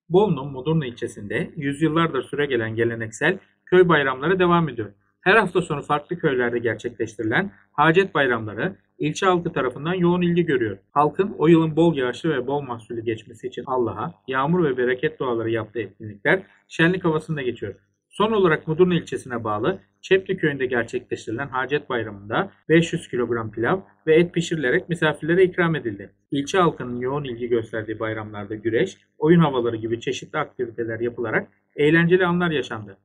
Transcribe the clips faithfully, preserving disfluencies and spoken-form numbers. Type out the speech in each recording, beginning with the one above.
Bolu'nun Mudurnu ilçesinde yüzyıllardır süregelen geleneksel köy bayramları devam ediyor. Her hafta sonu farklı köylerde gerçekleştirilen hacet bayramları ilçe halkı tarafından yoğun ilgi görüyor. Halkın o yılın bol yağışlı ve bol mahsullü geçmesi için Allah'a yağmur ve bereket duaları yaptığı etkinlikler şenlik havasında geçiyor. Son olarak Mudurnu ilçesine bağlı Çepli köyünde gerçekleştirilen hacet bayramında beş yüz kilogram pilav ve et pişirilerek misafirlere ikram edildi. İlçe halkının yoğun ilgi gösterdiği bayramlarda güreş, oyun havaları gibi çeşitli aktiviteler yapılarak eğlenceli anlar yaşandı.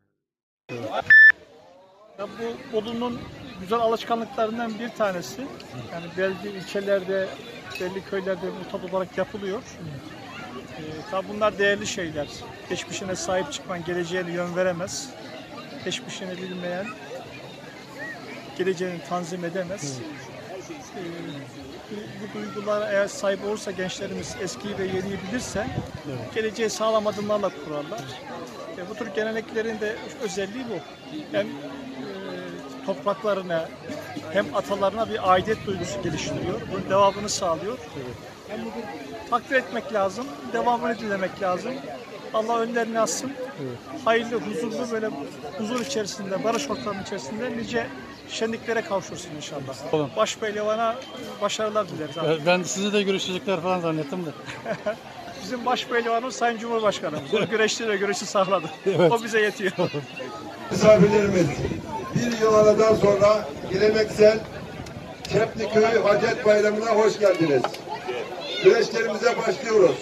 Ya bu Bolu'nun güzel alışkanlıklarından bir tanesi. Yani belli ilçelerde, belli köylerde bu tat olarak yapılıyor. Ee, tabi bunlar değerli şeyler. Geçmişine sahip çıkman geleceğine yön veremez. Geçmişini bilmeyen geleceğini tanzim edemez. Ee, bu, bu duygulara eğer sahip olursa gençlerimiz eskiyi ve yeniyi bilirse geleceği sağlam adımlarla kurarlar. E, bu tür geleneklerin de özelliği bu. Hem e, topraklarına hem atalarına bir aidiyet duygusu geliştiriyor. Bunun devamını sağlıyor. Hem bugün takdir etmek lazım, devamını dilemek lazım. Allah önlerini açsın. Hayırlı, huzurlu böyle huzur içerisinde, barış ortamı içerisinde nice şenliklere kavuşursun inşallah. Oğlum. Baş pehlivana başarılar dileriz abi. Ben sizi de görüşecekler falan zannettim de. Bizim baş pehlivanımız Sayın Cumhurbaşkanımız. O güreşçiyle güreşi sağladı. Evet. O bize yetiyor. Misafirlerimiz, bir yıl aradan sonra geleneksel Çepli Köy Hacet Bayramı'na hoş geldiniz. Güreşlerimize başlıyoruz.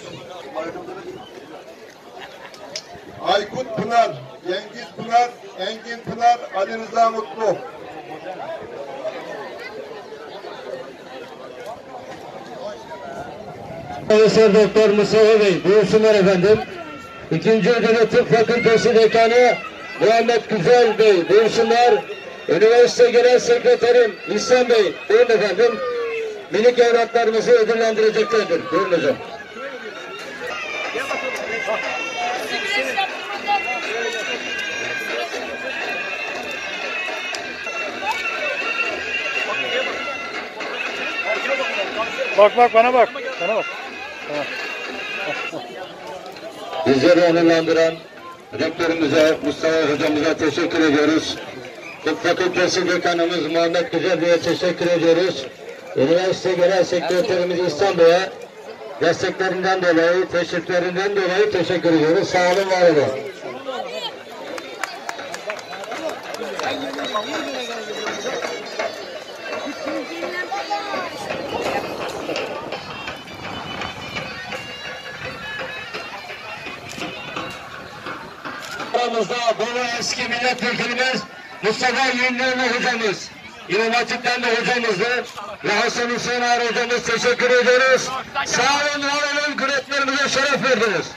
Aykut Pınar, Cengiz Pınar, Engin Pınar, Ali Rıza Mutlu. Profesör Doktor Mustafa Bey, buyursunlar efendim. İkinci ödülü Tıp Fakültesi Dekanı Muhammed Güzel Bey, buyursunlar. Üniversite Genel Sekreterim İhsan Bey, buyurun efendim. Minik evlatlarımızı ödüllendireceklerdir. Buyurun hocam. Bak bak bana bak. Bana bak. Tamam. Bizleri onurlandıran rektörümüze, Mustafa hocamıza teşekkür ediyoruz. Tıp Fakültesi Dekanımız Muhammed Güzel Bey'e teşekkür ediyoruz. Üniversite Genel Sekreterimiz İhsan Bey'e desteklerinden dolayı, teşviklerinden dolayı teşekkür ediyoruz. Sağ olun, var olun. Aramızda Bolu eski milletvekilimiz Mustafa Yünlüoğlu hocamız, İmam Hatip'ten de hocamızdı ve Hasan Hüseyin Ağar hocamız, teşekkür ediyoruz. Sağ olun, var olun, güreşlerimize şeref verdiniz.